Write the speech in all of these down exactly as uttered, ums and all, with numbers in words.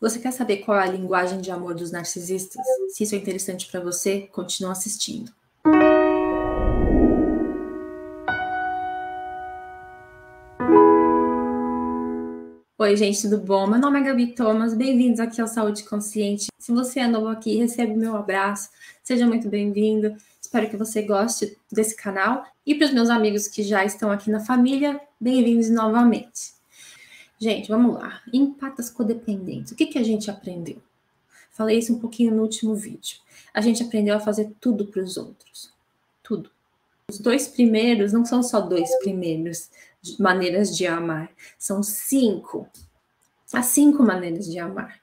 Você quer saber qual é a linguagem de amor dos narcisistas? Se isso é interessante para você, continua assistindo. Oi, gente, tudo bom? Meu nome é Gabi Thomas, bem-vindos aqui ao Saúde Consciente. Se você é novo aqui, recebe o meu abraço, seja muito bem-vindo. Espero que você goste desse canal. E para os meus amigos que já estão aqui na família, bem-vindos novamente. Gente, vamos lá. Empatas codependentes. O que, que a gente aprendeu? Falei isso um pouquinho no último vídeo. A gente aprendeu a fazer tudo para os outros. Tudo. Os dois primeiros não são só dois primeiros maneiras de amar. São cinco. As cinco maneiras de amar.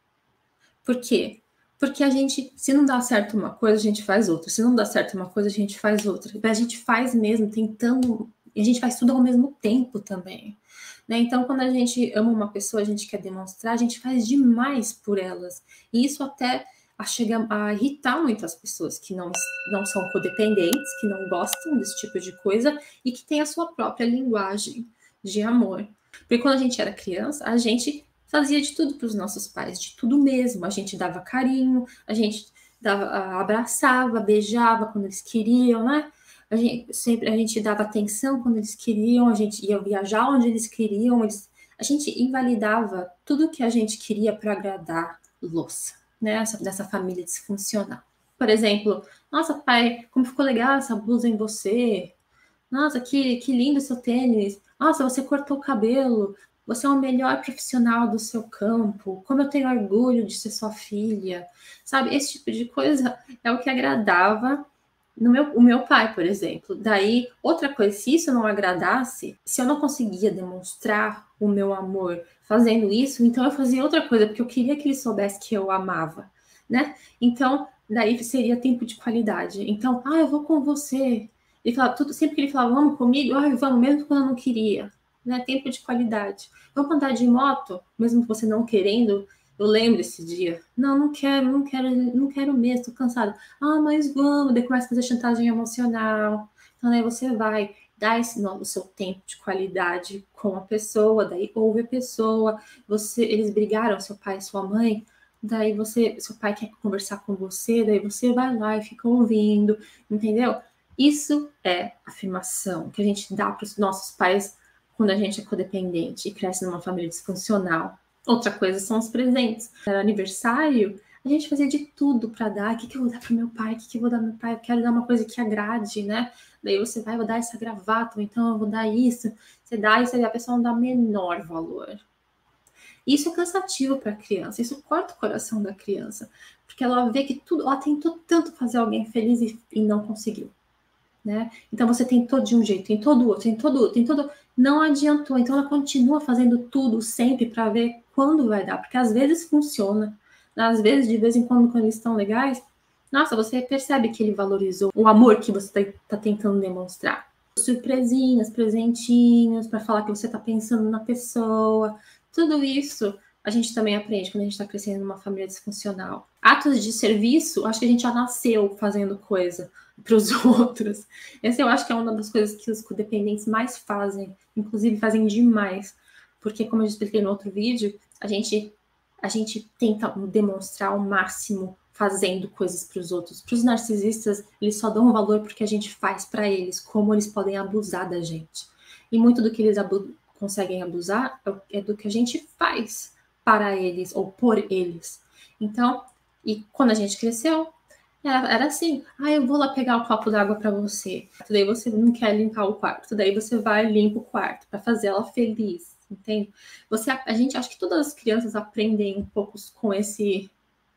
Por quê? Porque a gente, se não dá certo uma coisa, a gente faz outra. Se não dá certo uma coisa, a gente faz outra. A gente faz mesmo, tentando... A gente faz tudo ao mesmo tempo também. Né? Então, quando a gente ama uma pessoa, a gente quer demonstrar, a gente faz demais por elas. E isso até chega a irritar muitas pessoas que não, não são codependentes, que não gostam desse tipo de coisa e que têm a sua própria linguagem de amor. Porque quando a gente era criança, a gente fazia de tudo para os nossos pais, de tudo mesmo. A gente dava carinho, a gente dava, abraçava, beijava quando eles queriam, né? A gente, sempre, a gente dava atenção quando eles queriam, a gente ia viajar onde eles queriam, eles, a gente invalidava tudo que a gente queria para agradá-los, né? Essa, dessa família disfuncional. Por exemplo, nossa, pai, como ficou legal essa blusa em você. Nossa, que, que lindo seu tênis. Nossa, você cortou o cabelo. Você é o melhor profissional do seu campo. Como eu tenho orgulho de ser sua filha. Sabe, esse tipo de coisa é o que agradava no meu, o meu pai, por exemplo. Daí, outra coisa, se isso não agradasse, se eu não conseguia demonstrar o meu amor fazendo isso, então eu fazia outra coisa, porque eu queria que ele soubesse que eu amava, né? Então, daí seria tempo de qualidade. Então, ah, eu vou com você. Ele falava, tudo, sempre que ele falava, vamos comigo, ah, vamos, mesmo quando eu não queria. Né? Tempo de qualidade. Vamos andar de moto, mesmo que você não querendo. Eu lembro esse dia. Não, não quero, não quero, não quero mesmo, tô cansada. Ah, mas vamos. Daí começa a fazer chantagem emocional. Então, aí você vai dar esse, o seu tempo de qualidade com a pessoa, daí ouve a pessoa. Você, eles brigaram, seu pai e sua mãe. Daí você, seu pai quer conversar com você, daí você vai lá e fica ouvindo, entendeu? Isso é afirmação que a gente dá para os nossos pais quando a gente é codependente e cresce numa família disfuncional. Outra coisa são os presentes. Era aniversário, a gente fazia de tudo para dar. O que, que eu vou dar para meu pai? O que, que eu vou dar para meu pai? Eu quero dar uma coisa que agrade, né? Daí você vai, eu vou dar essa gravata, ou então eu vou dar isso. Você dá isso e a pessoa não dá menor valor. Isso é cansativo para a criança, isso corta o coração da criança, porque ela vê que tudo, ela tentou tanto fazer alguém feliz e, e não conseguiu. Né? Então você tentou de um jeito, tentou do outro, tentou do outro, tentou do outro, não adiantou. Então ela continua fazendo tudo sempre para ver quando vai dar, porque às vezes funciona, às vezes, de vez em quando, quando eles estão legais, nossa, você percebe que ele valorizou o amor que você está tá tentando demonstrar. Surpresinhas, presentinhos, para falar que você está pensando na pessoa, tudo isso a gente também aprende quando a gente está crescendo numa família disfuncional. Atos de serviço, acho que a gente já nasceu fazendo coisa para os outros. Essa eu acho que é uma das coisas que os codependentes mais fazem, inclusive fazem demais, porque como eu expliquei no outro vídeo, a gente, a gente tenta demonstrar o máximo fazendo coisas para os outros. Para os narcisistas, eles só dão valor porque a gente faz para eles, como eles podem abusar da gente. E muito do que eles abu- conseguem abusar é do que a gente faz para eles ou por eles. Então, e quando a gente cresceu, era, era assim, ah, eu vou lá pegar o copo d'água para você. Daí você não quer limpar o quarto, daí você vai e limpa o quarto para fazer ela feliz, entende? Você, a gente acha que todas as crianças aprendem um pouco com esse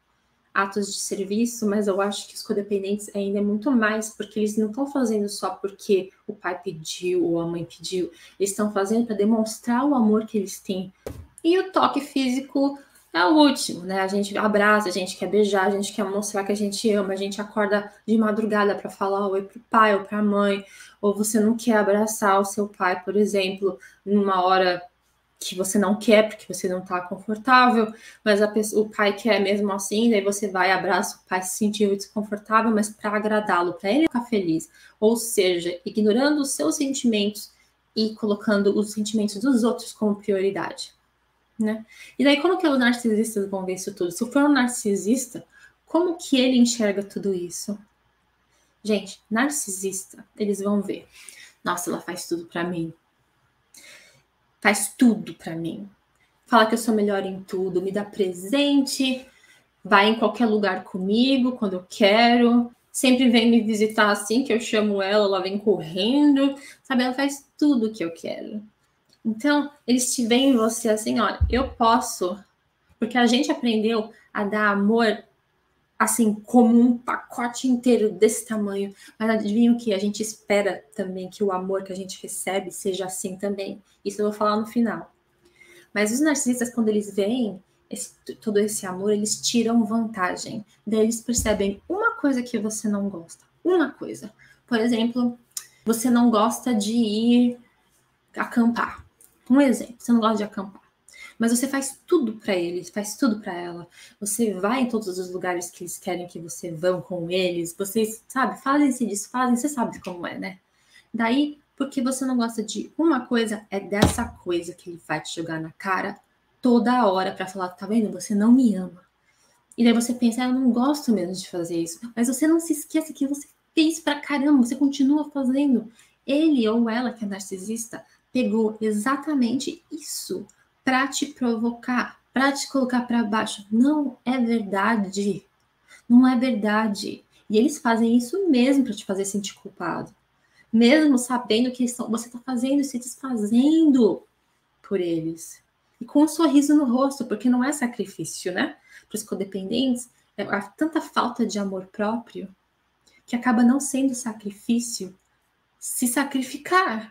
atos de serviço, mas eu acho que os codependentes ainda é muito mais, porque eles não estão fazendo só porque o pai pediu ou a mãe pediu, eles estão fazendo para demonstrar o amor que eles têm. E o toque físico é o último, né? A gente abraça, a gente quer beijar, a gente quer mostrar que a gente ama, a gente acorda de madrugada para falar oi pro pai ou pra mãe, ou você não quer abraçar o seu pai, por exemplo, numa hora que você não quer, porque você não tá confortável, mas a pessoa, o pai quer mesmo assim, daí você vai, abraça o pai, se sentiu desconfortável, mas para agradá-lo, para ele ficar feliz. Ou seja, ignorando os seus sentimentos e colocando os sentimentos dos outros como prioridade. né? E daí como que os narcisistas vão ver isso tudo? Se for um narcisista, como que ele enxerga tudo isso? Gente, narcisista, eles vão ver. Nossa, ela faz tudo pra mim. Faz tudo pra mim. Fala que eu sou melhor em tudo, me dá presente, vai em qualquer lugar comigo quando eu quero, sempre vem me visitar assim que eu chamo ela, ela vem correndo, sabe? Ela faz tudo que eu quero. Então, eles te veem em você assim, olha, eu posso, porque a gente aprendeu a dar amor assim, como um pacote inteiro desse tamanho. Mas adivinha o que? A gente espera também que o amor que a gente recebe seja assim também. Isso eu vou falar no final. Mas os narcisistas, quando eles veem esse, todo esse amor, eles tiram vantagem. Daí eles percebem uma coisa que você não gosta. Uma coisa. Por exemplo, você não gosta de ir acampar. Um exemplo, você não gosta de acampar. Mas você faz tudo para eles, faz tudo para ela. Você vai em todos os lugares que eles querem que você vá com eles. Vocês, sabe, fazem, se desfazem, você sabe como é, né? Daí, porque você não gosta de uma coisa, é dessa coisa que ele vai te jogar na cara toda hora para falar, tá vendo? Você não me ama. E daí você pensa, ah, eu não gosto mesmo de fazer isso. Mas você não se esqueça que você fez pra caramba, você continua fazendo. Ele ou ela, que é narcisista, pegou exatamente isso para te provocar, para te colocar para baixo. Não é verdade. Não é verdade. E eles fazem isso mesmo para te fazer sentir culpado. Mesmo sabendo que você está fazendo, se desfazendo por eles. E com um sorriso no rosto, porque não é sacrifício, né? Para os codependentes, é, há tanta falta de amor próprio que acaba não sendo sacrifício se sacrificar.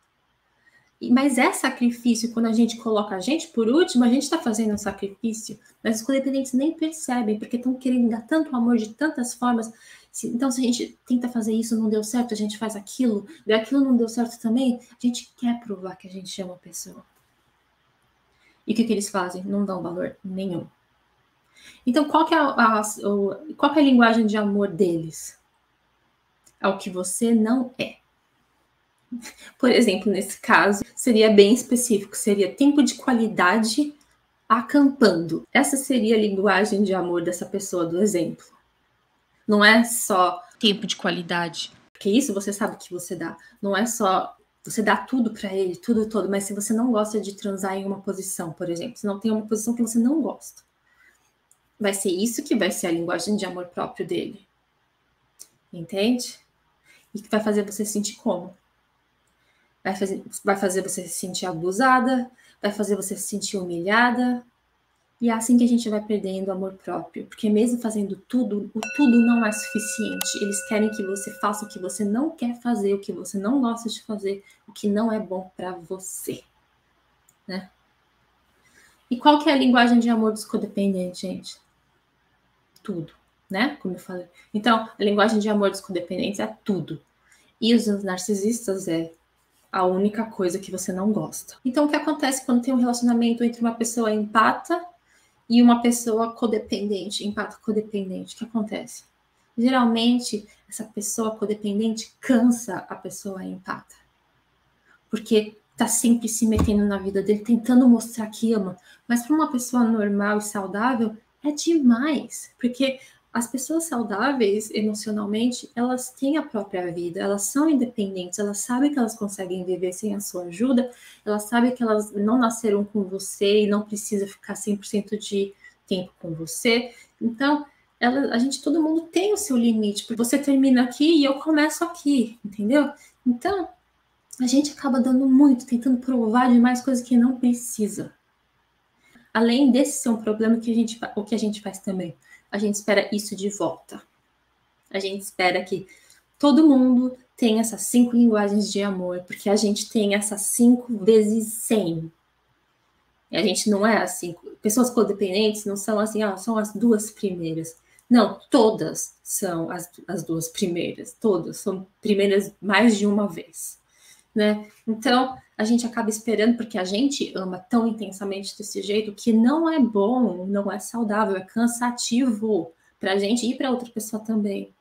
Mas é sacrifício quando a gente coloca a gente por último, a gente está fazendo um sacrifício. Mas os codependentes nem percebem, porque estão querendo dar tanto amor de tantas formas. Então, se a gente tenta fazer isso, não deu certo, a gente faz aquilo, e aquilo não deu certo também, a gente quer provar que a gente ama a pessoa. E o que, que eles fazem? Não dão valor nenhum. Então, qual que é a, a, qual que é a linguagem de amor deles? É o que você não é. Por exemplo, nesse caso, seria bem específico, seria tempo de qualidade acampando. Essa seria a linguagem de amor dessa pessoa do exemplo. Não é só tempo de qualidade, porque isso você sabe que você dá. Não é só você dá tudo para ele, tudo todo, mas se você não gosta de transar em uma posição, por exemplo, se não tem uma posição que você não gosta, vai ser isso que vai ser a linguagem de amor próprio dele. Entende? E que vai fazer você sentir como? Vai fazer, vai fazer você se sentir abusada, vai fazer você se sentir humilhada. E é assim que a gente vai perdendo o amor próprio. Porque mesmo fazendo tudo, o tudo não é suficiente. Eles querem que você faça o que você não quer fazer, o que você não gosta de fazer, o que não é bom para você. Né? E qual que é a linguagem de amor dos codependentes, gente? Tudo, né? Como eu falei. Então, a linguagem de amor dos codependentes é tudo. E os narcisistas é a única coisa que você não gosta. Então, o que acontece quando tem um relacionamento entre uma pessoa empata e uma pessoa codependente, empata codependente? O que acontece? Geralmente, essa pessoa codependente cansa a pessoa empata. Porque tá sempre se metendo na vida dele, tentando mostrar que ama. Mas para uma pessoa normal e saudável, é demais. Porque as pessoas saudáveis emocionalmente, elas têm a própria vida, elas são independentes, elas sabem que elas conseguem viver sem a sua ajuda, elas sabem que elas não nasceram com você e não precisa ficar cem por cento de tempo com você. Então, ela, a gente, todo mundo tem o seu limite, porque você termina aqui e eu começo aqui, entendeu? Então, a gente acaba dando muito, tentando provar demais coisas que não precisa. Além desse ser um problema, que a gente, o que a gente faz também? A gente espera isso de volta. A gente espera que todo mundo tenha essas cinco linguagens de amor, porque a gente tem essas cinco vezes cem. E a gente não é assim. Pessoas codependentes não são assim, ah, são as duas primeiras. Não, todas são as, as duas primeiras. Todas são primeiras mais de uma vez. Né? Então, a gente acaba esperando, porque a gente ama tão intensamente desse jeito, que não é bom, não é saudável, é cansativo para a gente e para outra pessoa também.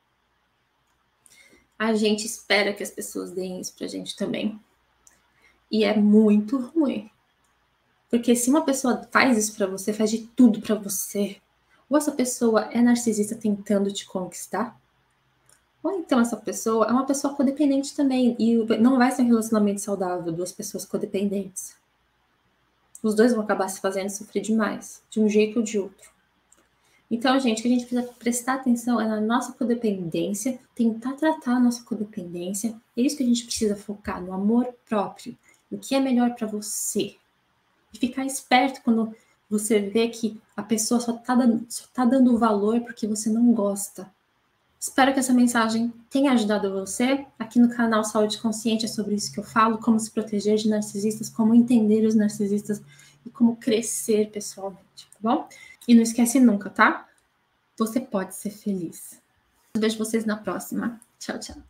A gente espera que as pessoas deem isso para a gente também. E é muito ruim. Porque se uma pessoa faz isso pra você, faz de tudo pra você, ou essa pessoa é narcisista tentando te conquistar, ou então essa pessoa é uma pessoa codependente também, e não vai ser um relacionamento saudável, duas pessoas codependentes. Os dois vão acabar se fazendo sofrer demais, de um jeito ou de outro. Então, gente, o que a gente precisa prestar atenção é na nossa codependência, tentar tratar a nossa codependência. É isso que a gente precisa focar, no amor próprio, no que é melhor para você. E ficar esperto quando você vê que a pessoa só tá dando, só tá dando valor porque você não gosta. Espero que essa mensagem tenha ajudado você. Aqui no canal Saúde Consciente é sobre isso que eu falo, como se proteger de narcisistas, como entender os narcisistas e como crescer pessoalmente, tá bom? E não esquece nunca, tá? Você pode ser feliz. Eu vejo vocês na próxima. Tchau, tchau.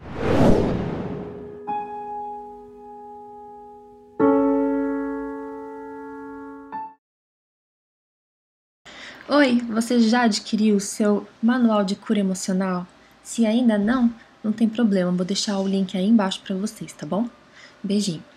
Oi, você já adquiriu o seu manual de cura emocional? Se ainda não, não tem problema, vou deixar o link aí embaixo para vocês, tá bom? Beijinho.